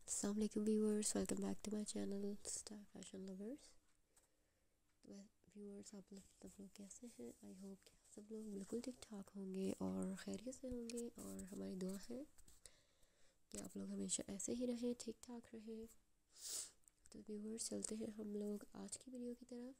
अस्सलाम वालेकुम viewers, welcome back to my channel star fashion lovers. तो व्यूअर्स, आप लोग सब लोग कैसे हैं? आई होप कि आप सब लोग बिल्कुल ठीक ठाक होंगे और खैरियत से होंगे, और हमारी दुआ है कि आप लोग हमेशा ऐसे ही रहें, ठीक ठाक रहें। तो व्यूअर्स, चलते हैं हम लोग आज की वीडियो की तरफ।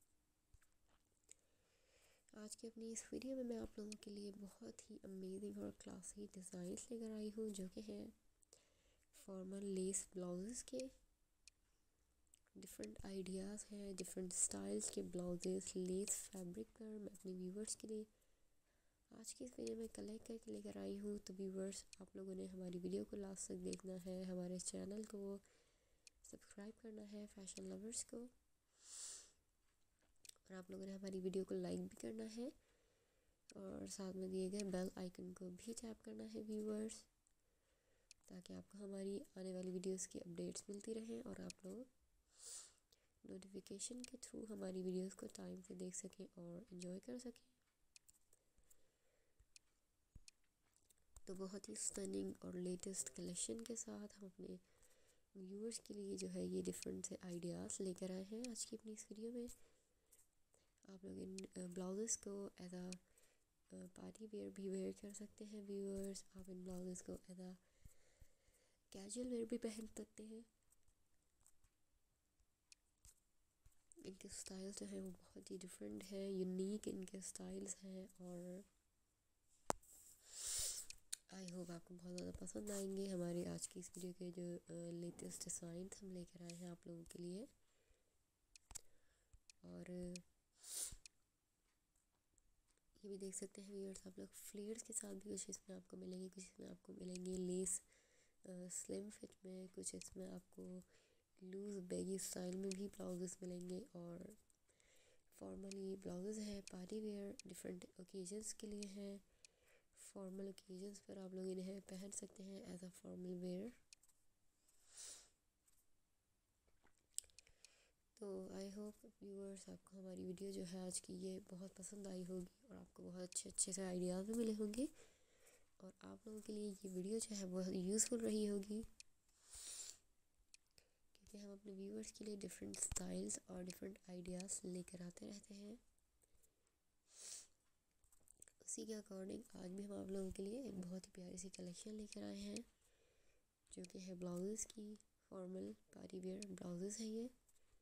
आज की अपनी इस वीडियो में मैं आप लोगों के लिए बहुत ही अमेजिंग और क्लासी डिज़ाइंस लेकर आई हूँ, जो कि हैं फॉर्मल लेस ब्लाउज़ के। डिफरेंट आइडियाज़ हैं, डिफरेंट स्टाइल्स के ब्लाउजेस लेस फैब्रिक पर मैं अपने व्यूवर्स के लिए आज की इस वीडियो में कलेक्ट करके लेकर आई हूँ। तो व्यूवर्स, आप लोगों ने हमारी वीडियो को लास्ट तक देखना है, हमारे चैनल को सब्सक्राइब करना है फैशन लवर्स को, और आप लोगों ने हमारी वीडियो को लाइक भी करना है, और साथ में दिए गए बेल आइकन को भी टैप करना है व्यूवर्स, ताकि आपको हमारी आने वाली वीडियोस की अपडेट्स मिलती रहें और आप लोग नोटिफिकेशन के थ्रू हमारी वीडियोस को टाइम से देख सकें और एंजॉय कर सकें। तो बहुत ही स्टनिंग और लेटेस्ट कलेक्शन के साथ हम अपने व्यूअर्स के लिए जो है ये डिफरेंट से आइडियाज़ लेकर आए हैं आज की अपनी इस वीडियो में। आप लोग इन ब्लाउजेस को एज आ पार्टी वेयर भी वेयर कर सकते हैं व्यूअर्स। आप इन ब्लाउजेस को एज आ कैजुअल वेयर भी पहन सकते हैं। इनके स्टाइल्स जो हैं वो बहुत ही डिफरेंट है, यूनिक इनके स्टाइल्स हैं, और आई होप आपको बहुत ज़्यादा पसंद आएंगे हमारे आज की इस वीडियो के जो लेटेस्ट डिज़ाइन हम लेकर आए हैं आप लोगों के लिए। और ये भी देख सकते हैं व्यूअर्स, आप लोग फ्लेयर्स के साथ भी कुछ इसमें आपको मिलेंगे, कुछ इसमें आपको मिलेंगे लेस स्लिम फिट में, कुछ इसमें आपको लूज़ बैगी स्टाइल में भी ब्लाउजेस मिलेंगे, और फॉर्मली ब्लाउजेस हैं पार्टी वेयर डिफरेंट ओकेजन्स के लिए हैं। फॉर्मल ओकेजन्स पर आप लोग इन्हें पहन सकते हैं एज अ फॉर्मल वेयर। तो आई होप व्यूअर्स, आपको हमारी वीडियो जो है आज की ये बहुत पसंद आई होगी, और आपको बहुत अच्छे अच्छे से आइडियाज़ भी मिले होंगे, और आप लोगों के लिए ये वीडियो जो है बहुत यूज़फुल रही होगी, क्योंकि हम अपने व्यूअर्स के लिए डिफरेंट स्टाइल्स और डिफरेंट आइडियाज़ लेकर आते रहते हैं। उसी के अकॉर्डिंग आज भी हम आप लोगों के लिए एक बहुत ही प्यारी सी कलेक्शन लेकर आए हैं, जो कि है ब्लाउजेस की। फॉर्मल पार्टी वेयर ब्लाउजेस हैं ये।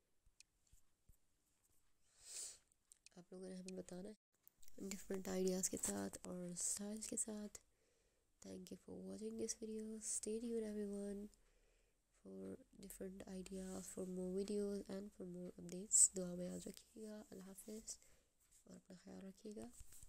आप लोगों ने हमें बताना है डिफरेंट आइडियाज़ के साथ और स्टाइल्स के साथ। Thank you for watching this video. Stay tuned everyone for different ideas, for more videos and for more updates. दुआ में याद रखिएगा। अल्लाह हाफिज़ और अपना ख्याल रखिएगा।